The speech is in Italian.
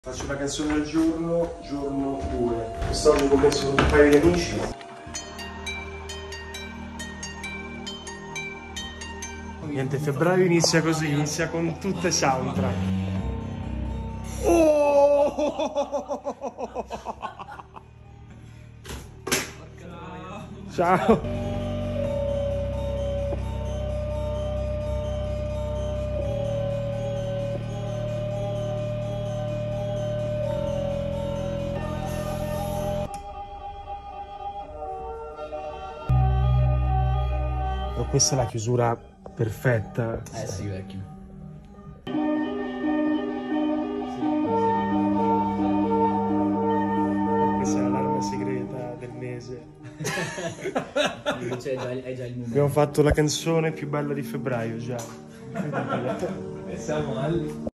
Faccio la canzone del giorno, giorno 2. Quest'oggi ho messo con un paio di amici. Niente, febbraio inizia così, inizia con tutte soundtrack. Oh! Ciao! Questa è la chiusura perfetta. Sì, vecchio. Questa è l'alarma segreta del mese. Cioè, è già il momento. Abbiamo fatto la canzone più bella di febbraio già. Siamo al